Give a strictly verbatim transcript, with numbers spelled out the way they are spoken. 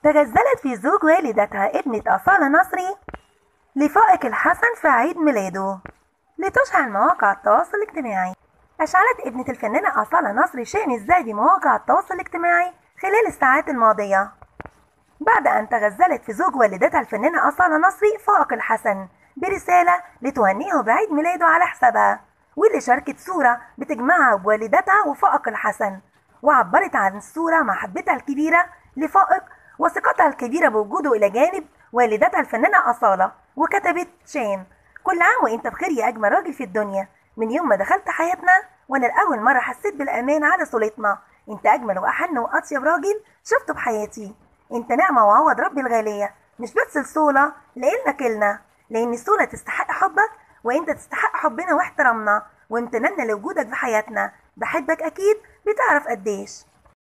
تغزلت في زوج والدتها ابنة أصالة نصري لفائق الحسن في عيد ميلاده لتشعل مواقع التواصل الاجتماعي. أشعلت ابنة الفنانة أصالة نصري شأن الزايد بمواقع التواصل الاجتماعي خلال الساعات الماضية بعد أن تغزلت في زوج والدتها الفنانة أصالة نصري فائق الحسن برسالة لتهنئه بعيد ميلاده على حسابها، واللي شاركت صورة بتجمعها بوالدتها وفائق الحسن، وعبرت عن الصورة محبتها الكبيرة لفائق وثقتها الكبيرة بوجوده إلى جانب والدتها الفنانة أصالة، وكتبت شان: كل عام وانت بخير يا أجمل راجل في الدنيا، من يوم ما دخلت حياتنا وأنا لأول مرة حسيت بالأمان على صولتنا، انت أجمل وأحن وأطيب راجل شفته بحياتي، انت نعمة وعوض ربي الغالية، مش بس الصولة لإلنا كلنا، لأن الصولة تستحق حبك وانت تستحق حبنا واحترامنا وامتننا لوجودك في حياتنا، بحبك أكيد بتعرف قديش.